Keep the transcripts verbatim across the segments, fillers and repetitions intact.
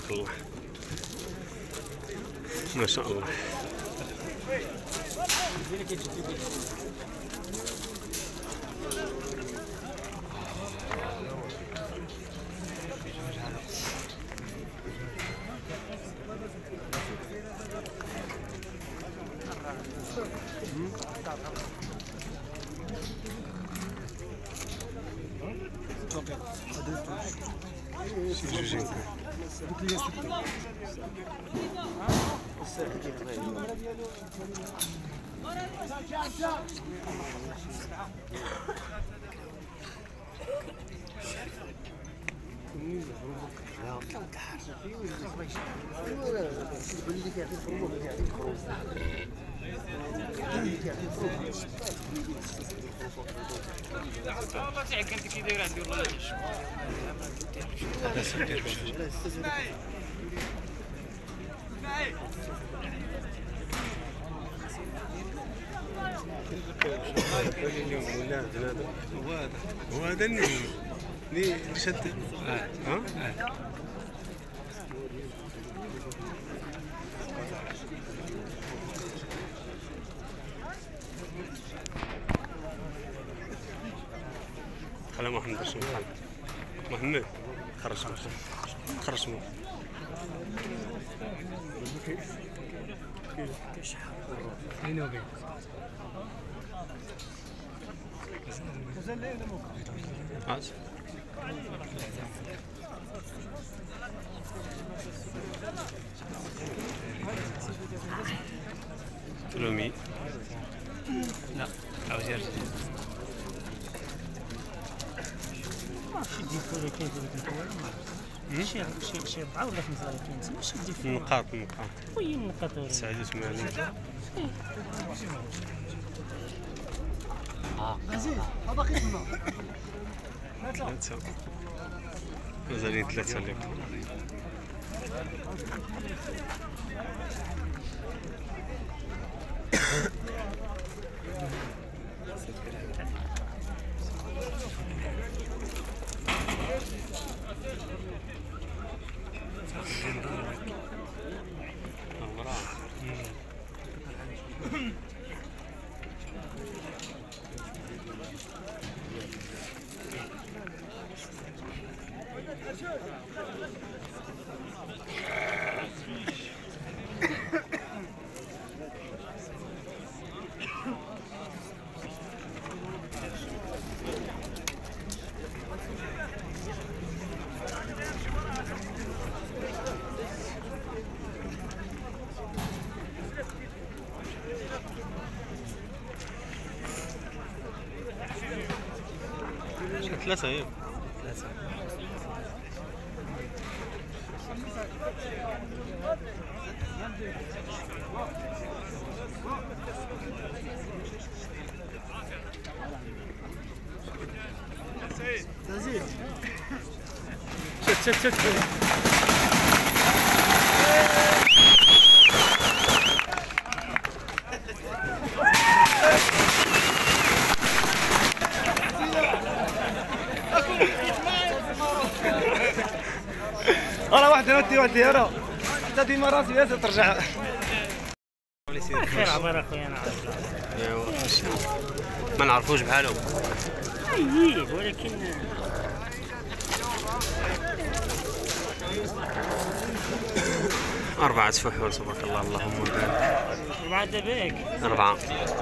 تبارك الله ما شاء الله. والله تعب كنت كي داير عندي والله هو هذا اللي اللي شد ها خلا محمد شنو قال محمد خرج خرج مو هنا وين عاش تلومي لا عاوز يرجع ماشي تجيب كل كيف بدك شي شي شي أربعة ولا خمسة وثلاثين ماشي تجيب النقاط النقاط وي النقاط تسعة وثمانين اه عزيز هذا خدمة ثلاثة مازالين ثلاثة لكم ثلاثة ايوه ثلاثة عزيز شوف شوف شوف انا واحد ودي ودي انا حتى ديما راسي بس ترجع خير عبر اخويا انا عارف ايوا ما نعرفوش بحالهم اي ولكن أربعة فحول تبارك الله اللهم بارك أربعة دباك أربعة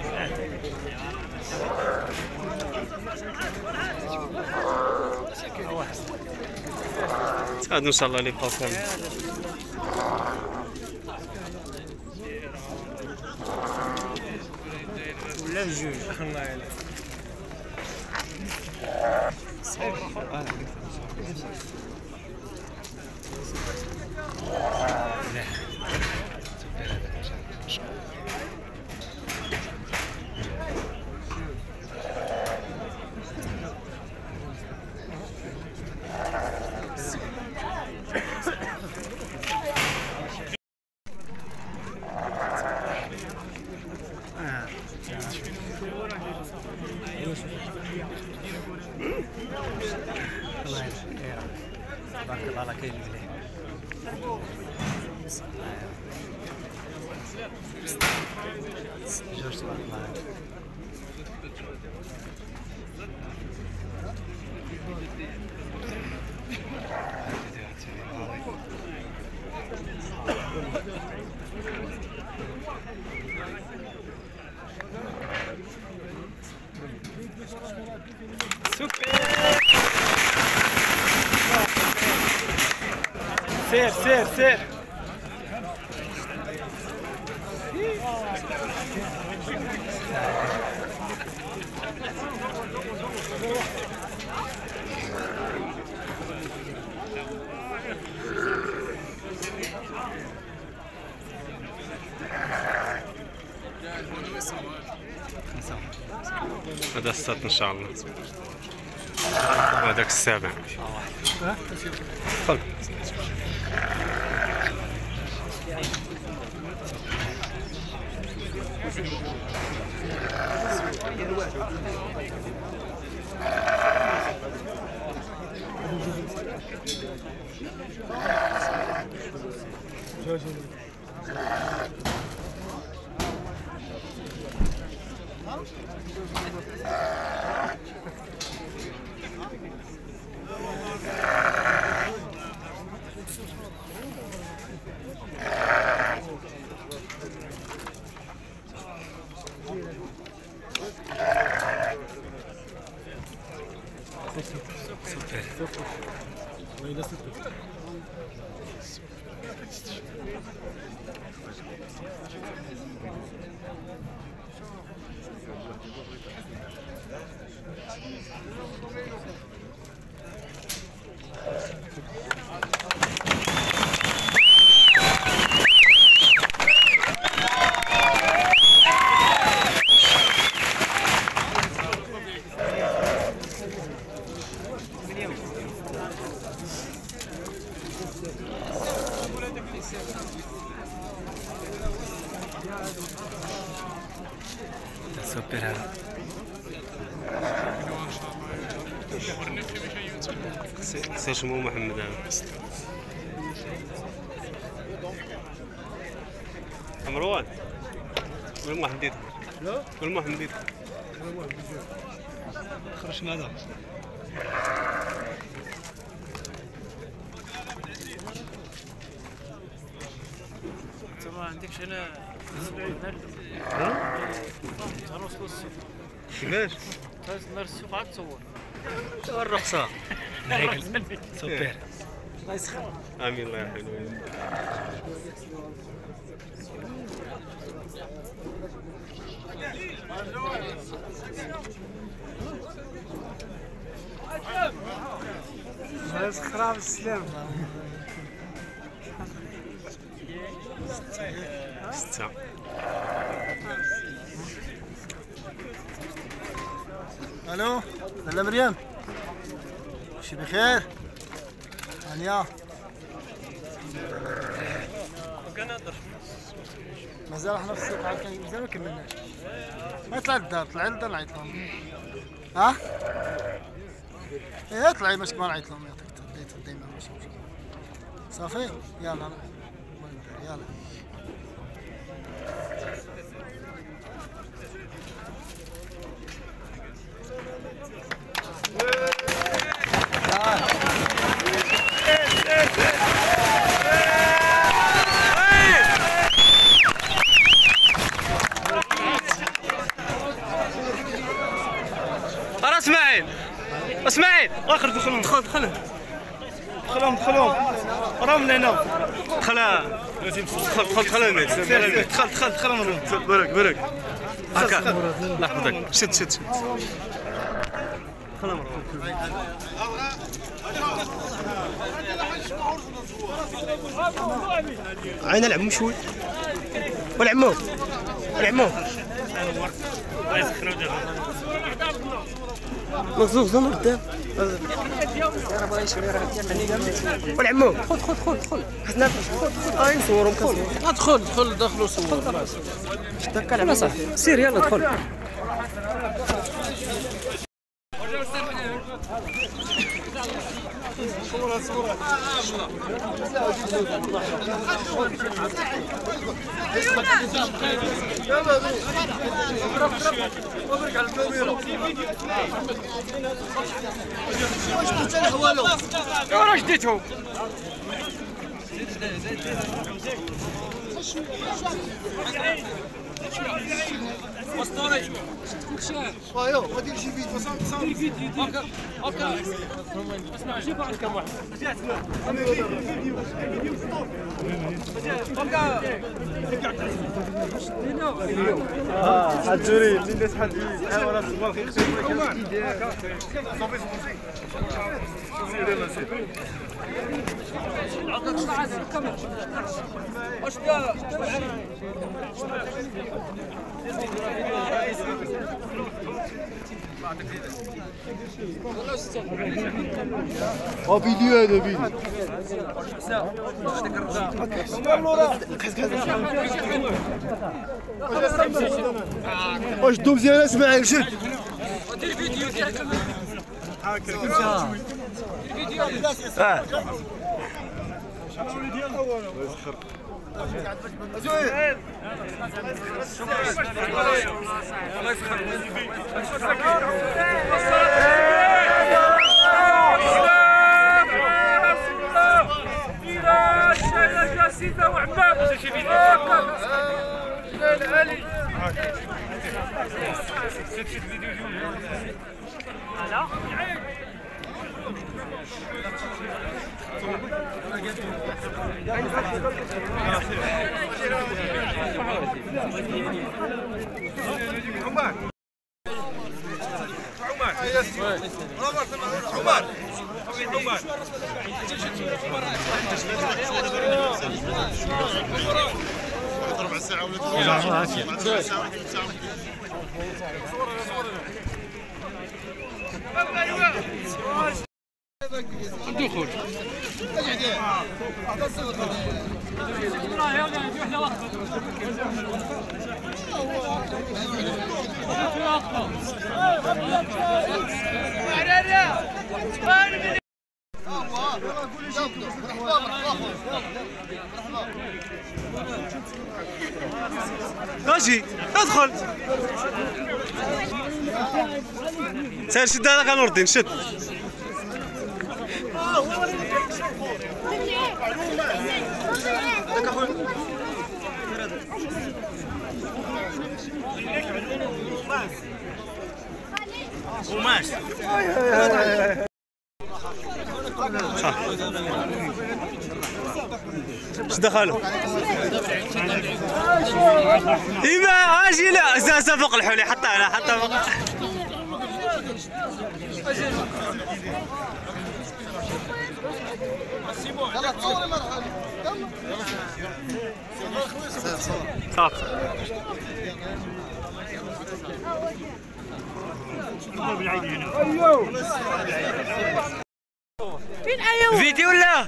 هاد إن شاء الله اللي بقاو كامل ولا بجوج الله يعلم تبارك الله على كاين مليح سير سير سير هذا السادس ان شاء الله، وهذاك السابع. تفضل. سوبر هذا. سير شمو محمد هذا. مروان وين ما حديت؟ لا وين ما حديت؟ خرج ماذا؟ انت ما عندكش هنا غنوصلوا للسوق. كيفاش؟ نهار السوق عاد تصور. شو الرقصة؟ سوبر. الله يسخر. امين الله يحفظك. الله يسخرها بالسلام. ستة. الو لاله مريم، شي بخير؟ هانيه مازال احنا في السوق، عاد مازال ما كملناش. ما طلع للدار، طلعي للدار نعيط لهم. ها؟ ايه طلعي باش ما نعيط لهم، يعطيك تهدي تهدي ماشي مشكل. صافي يلا يلا. راه اسماعيل اسماعيل اخر دخلهم دخل دخلهم دخلهم دخلهم راهم من هنا. دخل دخل دخل دخل دخل دخل دخلهم برك برك هكا الله يحفظك. شد شد شد. دخلهم عين العمو شوي والعمو والعمو مزوز زمر قدام والعمو خذ خذ خذ خذ حسنا اه نصورهم كنصور. ادخل دخل دخلوا صور خلاص. خلاص صافي سير يلا دخل. واش ديتو اسطوري ايوا غادي نجي فيديو فيديو هكا هكا اسمع جيب كم واحد اه حجوري الناس حجوري انا صبر خير صافي اه فيديو هذا فيديو واش دوب مزيان اسماعيل شد دير فيديو ديالك اه ربع ساعة ولا الدخول اجي ادخل سير شد هذاك نور الدين شد قماش اش دخلوا؟ ايما اجي لا زازا فوق الحولي حطها هنا حطها فوق فين ايوه فيديو ولا؟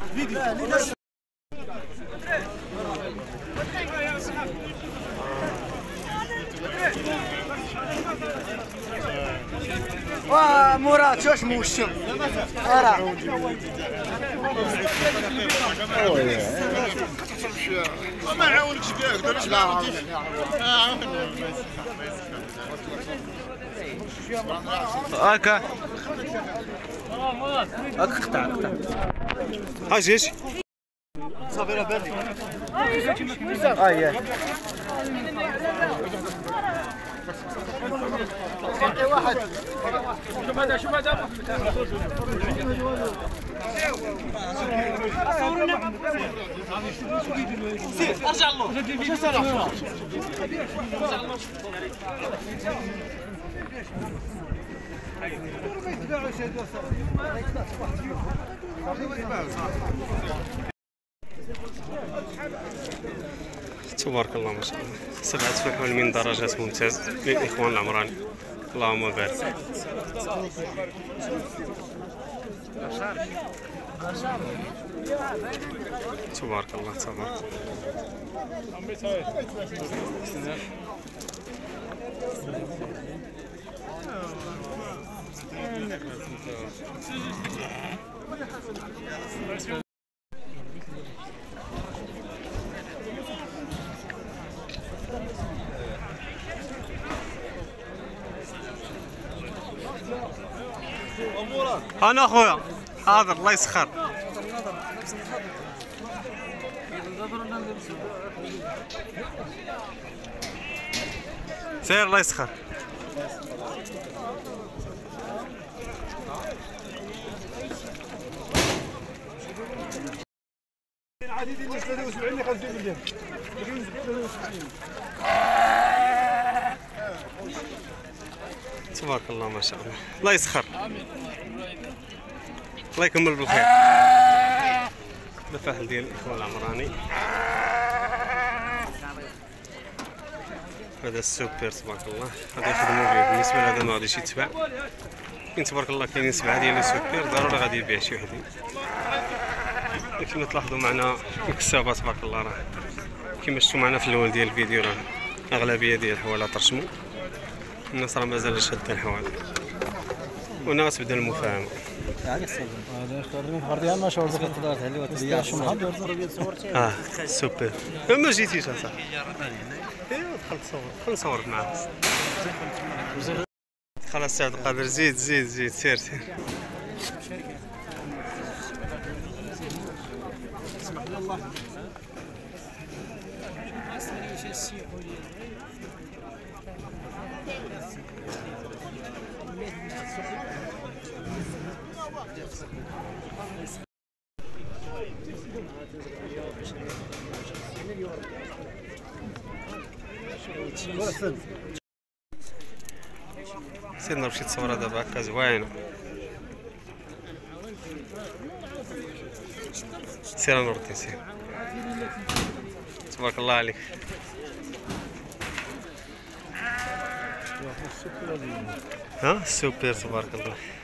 واه مراد شوش موشم ارى ما عاونكش كاع دابا لا هاكا هاك قطع قطع اجي اجي صافي راه بان اه ياه باقي واحد شوف هذا شوف هذا ارجع له شو صار تبارك الله ما شاء الله. سبعة فحول من درجات ممتاز للإخوان العمراني. اللهم بارك. تبارك الله تبارك الله. انا اخويا حاضر الله يسخر. سير الله يسخر. عديد الناس ثلاثة وسبعين اللي خمسين مليون. تبارك الله ما شاء الله الله يسخر. الله يكمل بالخير. الفحل ديال الاخوان العمراني هذا السوبر تبارك الله. غادي يخدموا به بالنسبه لهذا النوع غاديش يتباع. كاين تبارك الله كاينين سبعه ديال السوبر ضروري غادي يبيع شي وحدين. كما تلاحظوا معنا الكسابه تبارك الله راه كما شفتوا معنا في الاول ديال الفيديو راه اغلبيه ديال الحواله ترشموا. الناس راه مازال شاده الحواله وناس بدا المفاهمه. اه سوبر ما جيتيش اصاحبي. ايوا دخلت صور دخل صورت معاهم. خلاص سي عبد القادر زيد زيد زيد سير سير. سير نمشي تصورها دابا هكا زوينه. سير نور الدين سير. تبارك الله عليك. ها سوبر تبارك الله.